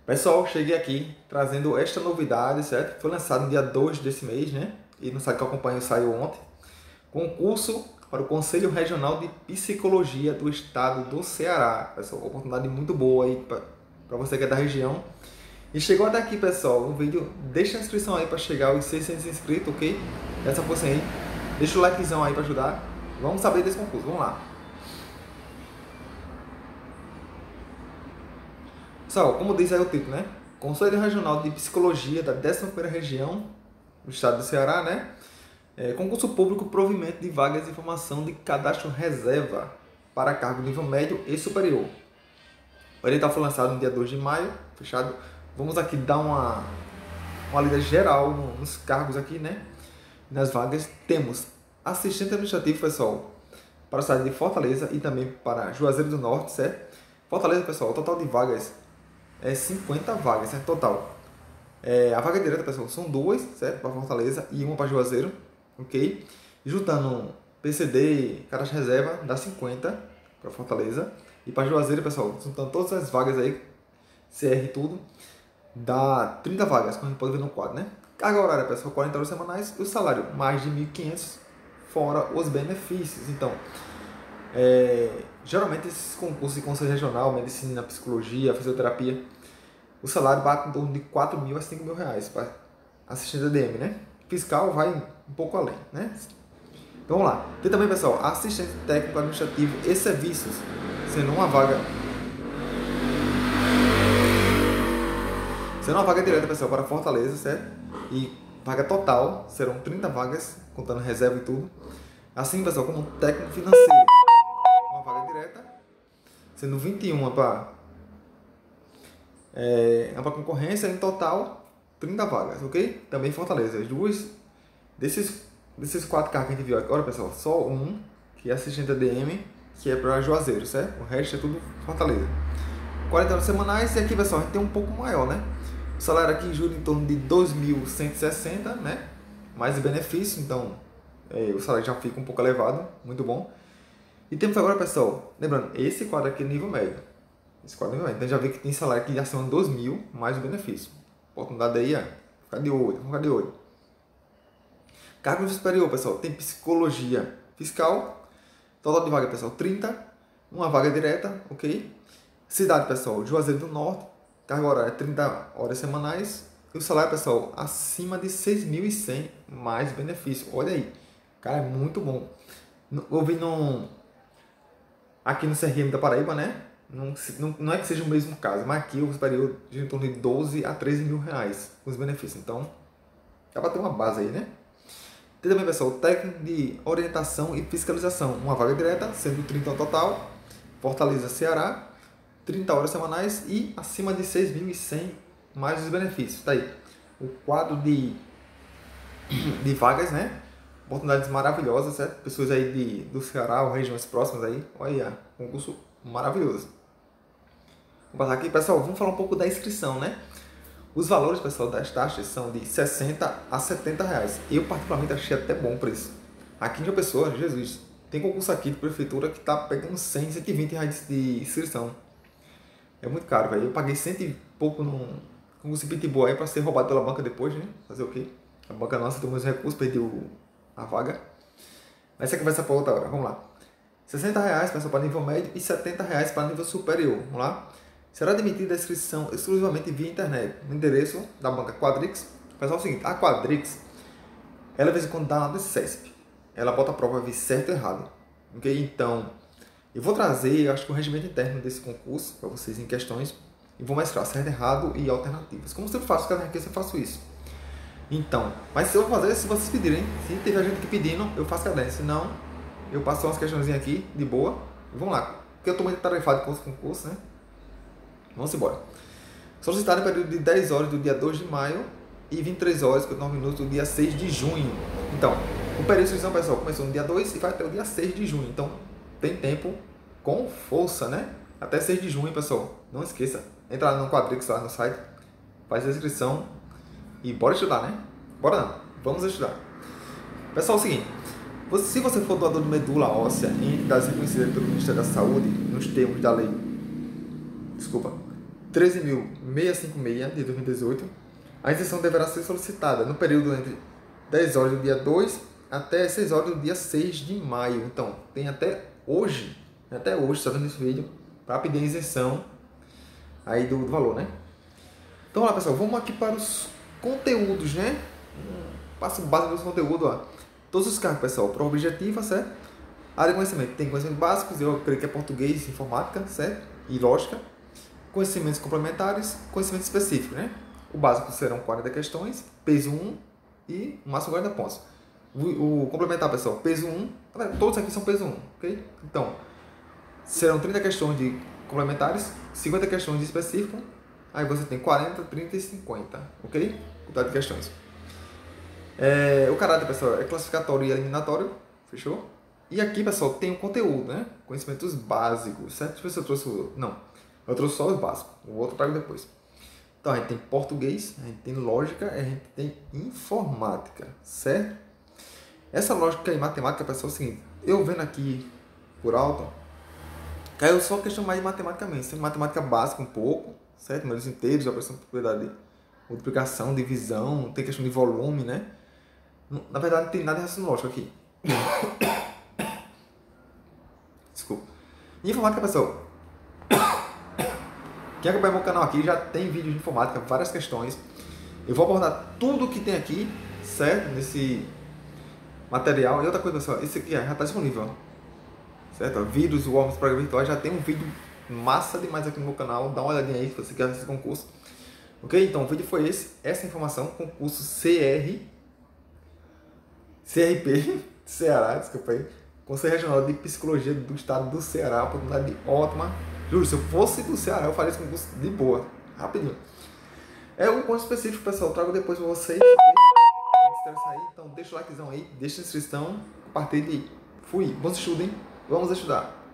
Pessoal, cheguei aqui trazendo esta novidade, certo? Foi lançado no dia 2 desse mês, né? E no site que eu acompanho saiu ontem. Concurso para o Conselho Regional de Psicologia do Estado do Ceará. Pessoal, uma oportunidade muito boa aí para você que é da região. E chegou até aqui, pessoal, no vídeo. Deixa a inscrição aí para chegar aos 600 inscritos, ok? Essa força aí. Deixa o likezão aí para ajudar. Vamos saber desse concurso, vamos lá. Pessoal, como diz aí o título, né? Conselho Regional de Psicologia da 11ª Região do Estado do Ceará, né? Concurso público provimento de vagas de formação de cadastro reserva para cargo nível médio e superior. O edital foi lançado no dia 2 de maio, fechado. Vamos aqui dar uma lida geral nos cargos aqui, né? Nas vagas temos assistente administrativo, pessoal, para a cidade de Fortaleza e também para Juazeiro do Norte, certo? Fortaleza, pessoal, o total de vagas é 50 vagas, certo? Total. A vaga direta, pessoal, são duas, certo? Para Fortaleza e uma para Juazeiro, ok? Juntando PCD, cadastro reserva, dá 50 para Fortaleza. E para Juazeiro, pessoal, juntando todas as vagas aí, CR e tudo, dá 30 vagas, como a gente pode ver no quadro, né? Carga horária, pessoal, 40 horas semanais e o salário, mais de 1.500, fora os benefícios. Então, geralmente esses concursos de conselho regional, medicina, psicologia, fisioterapia, o salário bate em torno de 4 mil a 5 mil reais para assistente ADM, né? Fiscal vai um pouco além, né? Então vamos lá. Tem também, pessoal, assistente técnico administrativo e serviços, sendo uma vaga direta, pessoal, para Fortaleza, certo? E vaga total serão 30 vagas, contando reserva e tudo. Assim, pessoal, como técnico financeiro, uma vaga direta, sendo 21 para concorrência, em total 30 vagas, ok? Também Fortaleza. As duas desses 4 carros que a gente viu agora, pessoal, só um que é assistente ADM, que é para Juazeiro, certo? O resto é tudo Fortaleza. 40 horas semanais, e aqui, pessoal, a gente tem um pouco maior, né? O salário aqui jura em torno de 2.160, né? Mais benefício, então o salário já fica um pouco elevado, muito bom. E temos agora, pessoal, lembrando, esse quadro aqui é nível médio. Esse quadro é nível médio. Então já vê que tem salário aqui acima de 2.000, mais o benefício. Oportunidade aí, ficar de olho, ficar de olho. Cargo superior, pessoal, tem psicologia fiscal. Total de vaga, pessoal, 30. Uma vaga direta, ok? Cidade, pessoal, Juazeiro do Norte. Carga horária 30 horas semanais. E o salário, pessoal, acima de 6.100 mais benefício. Olha aí. Cara, é muito bom. Eu vi aqui no CRM da Paraíba, né? Não é que seja o mesmo caso, mas aqui o superior de em torno de 12 a 13 mil reais os benefícios. Então, dá para ter uma base aí, né? Tem também, pessoal, técnico de orientação e fiscalização. Uma vaga direta, sendo 30 no total. Fortaleza, Ceará. 30 horas semanais e acima de 6.100 mais os benefícios. Tá aí o quadro de vagas, né? Oportunidades maravilhosas, certo? Pessoas aí do Ceará ou regiões próximas aí. Olha, concurso maravilhoso. Vamos passar aqui, pessoal. Vamos falar um pouco da inscrição, né? Os valores, pessoal, das taxas são de 60 a 70 reais. Eu, particularmente, achei até bom o preço. Aqui em João Pessoa, Jesus, tem concurso aqui de prefeitura que tá pegando 100, 120 reais de inscrição. É muito caro, velho. Eu paguei 100 e pouco num concurso Pitbull aí pra ser roubado pela banca depois, né? Fazer o quê? A banca nossa tomou os recursos, perdeu a vaga. Mas essa conversa para outra hora. Vamos lá. 60 reais, pessoal, para nível médio e 70 reais para nível superior. Vamos lá. Será admitida a inscrição exclusivamente via internet. No endereço da banca Quadrix. Pessoal, é o seguinte. A Quadrix, ela, de vez em quando, dá uma do CESP. Ela bota a prova vir certo ou errado. Ok? Então, eu vou trazer, acho que o regimento interno desse concurso para vocês em questões e vou mostrar certo, errado e alternativas. Como eu faço cada requer, eu faço isso. Então, mas se eu vou fazer, se vocês pedirem, se tiver gente que pedindo, eu faço cadê. Se não, eu passo umas questõezinhas aqui, de boa, e vamos lá. Porque eu estou muito tarefado com os concursos, né? Vamos embora. Solicitado no período de 10 horas do dia 2 de maio e 23 horas e 59 minutos do dia 6 de junho. Então, o período de inscrição, pessoal, começou no dia 2 e vai até o dia 6 de junho. Então, tem tempo com força, né? Até 6 de junho, pessoal. Não esqueça. Entra lá no Quadrix, lá no site. Faz a inscrição. E bora estudar, né? Bora não. Vamos estudar. Pessoal, é o seguinte. Se você for doador de medula óssea em entidades reconhecidas pelo Ministério da Saúde, nos termos da lei... Desculpa. 13.656 de 2018, a isenção deverá ser solicitada no período entre 10 horas do dia 2 até 6 horas do dia 6 de maio. Então, tem até hoje, está vendo esse vídeo, para pedir a isenção aí do valor, né? Então, olha pessoal, vamos aqui para os conteúdos, né? Passo básico dos conteúdos, ó. Todos os cargos, pessoal, prova objetiva, certo? Área de conhecimento, tem conhecimentos básicos, eu creio que é português, informática, certo? E lógica. Conhecimentos complementares, conhecimentos específicos, né? O básico serão 40 questões, peso 1 e o máximo 40 pontos. O complementar, pessoal, peso 1, todos aqui são peso 1, ok? Então, serão 30 questões de complementares, 50 questões de específico, aí você tem 40, 30 e 50, ok? Quantidade de questões. O caráter, pessoal, é classificatório e eliminatório, fechou? E aqui, pessoal, tem o conteúdo, né? Conhecimentos básicos, certo? Deixa eu ver se eu trouxe o... Não, eu trouxe só os básicos, o outro eu trago depois. Então, a gente tem português, a gente tem lógica, a gente tem informática, certo? Essa lógica e matemática, pessoal, é o seguinte, eu vendo aqui por alto, caiu só questão mais de matemática mesmo, tem matemática básica um pouco, certo? Números inteiros, operação de propriedade, multiplicação, divisão, tem questão de volume, né? Na verdade, não tem nada de raciocínio lógico aqui. Desculpa. E informática, pessoal, quem acompanha meu canal aqui já tem vídeos de informática, várias questões. Eu vou abordar tudo que tem aqui, certo? Nesse material. E outra coisa, pessoal, esse aqui já está disponível, ó. Certo? Vírus, Worms, Programas Virtuais, já tem um vídeo massa demais aqui no meu canal. Dá uma olhadinha aí se você quer esse concurso. Ok? Então o vídeo foi esse. Essa informação, concurso CRP, Ceará, desculpa aí. Conselho Regional de Psicologia do Estado do Ceará, oportunidade ótima. Juro, se eu fosse do Ceará, eu faria esse concurso de boa, rapidinho. É um ponto específico, pessoal, eu trago depois para vocês. Então deixa o likezão aí, deixa a inscrição, compartilhe. Fui, bons estudos, hein? Vamos estudar.